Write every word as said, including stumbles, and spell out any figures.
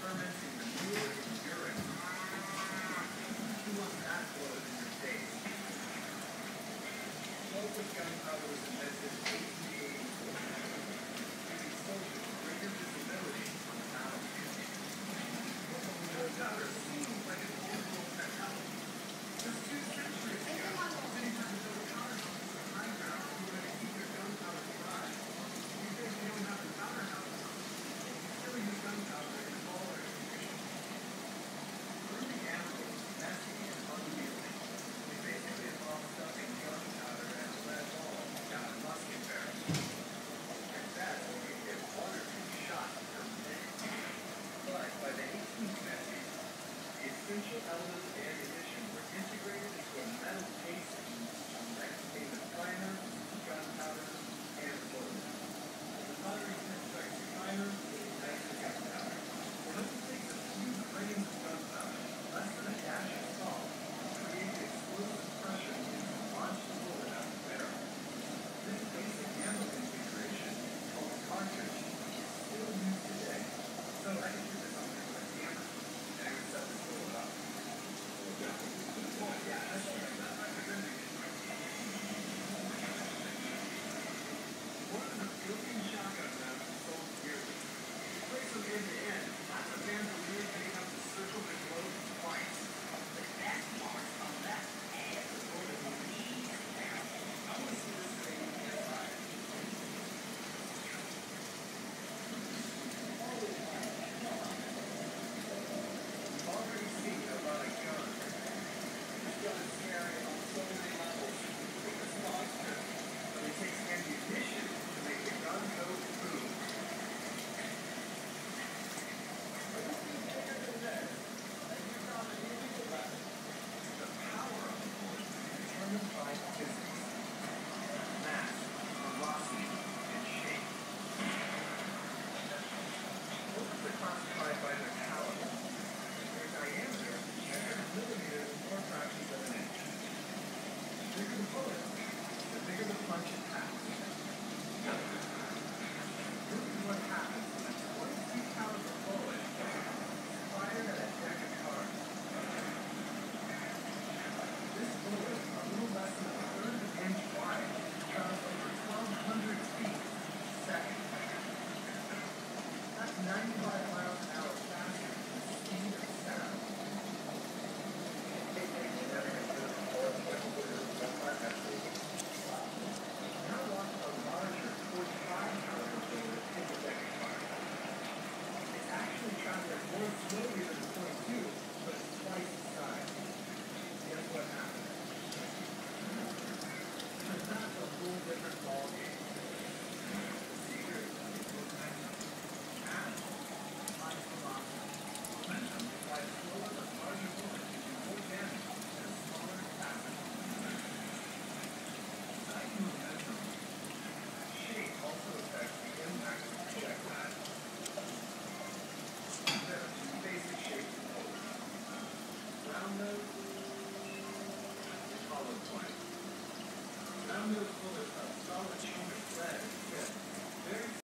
fermenting manure and urine. You want that blood in your face. Explosive gunpowder was invented in eighteen eighty-four, giving soldiers greater visibility on the battlefield. Gunpowder seems like an old-world technology. Just two centuries ago, many times over countermeasures in the high ground who were going to keep their gunpowder dry. These days we don't have the countermeasures. Still use gunpowder in all their conditions. Early animals, messy and unwieldy. They basically involve stuffing gunpowder and lead balls down a musket barrel. And that's when you get one or two shots per minute. But by the eighteen fifties, the essential elements of ammunition were integrated into a metal casing that contained the primer, gunpowder, and bullets. The pottery pinstripes the primer, ignites the gunpowder. It only takes a few grains of gunpowder, less than a dash of salt, to create the explosive pressure needed to launch the bullet out of the barrel. This basic ammo configuration, called a cartridge, is still used today. So I can do this on a hammer, and I would set this bullet up. Oh, yeah, that's right. That's right. One of the billion shotgun rounds is sold yearly. If you play from end to end, lots of bandoliers may have to circle the globe twice. The best part of that ass is going to be these barrels. I want to see this thing get fired. You've already seen about a gun. This gun is scary on so many levels. It's a monster, but it takes ammunition to make the gun go boom. The power of the bullet is determined by physics, mass, velocity, and shape. Bullets are classified by their caliber. Their diameter is measured in millimeters or fractions of an inch. The bigger the bullet, the bigger the punch it packs. This is what happens when a twenty-two caliber bullet is fired at a deck of cards. This bullet, a little less than a third of an inch wide, travels over twelve hundred feet a second. That's ninety-five miles an hour faster than the speed of sound. Now watch a larger forty-five caliber bullet hit the deck of cards. It's actually traveling more slowly than the twenty-two, but it's twice the size. Guess what happens? That's a whole different ballgame. The secret is momentum. Mass applies velocity. Momentum applies slower but larger bullets to do more damage than a smaller, faster bullet. Besides momentum, shape also affects the impact of the projectile. There are two basic shapes of bullets: round nose and hollow point. Round nose bullets have a solid chain of thread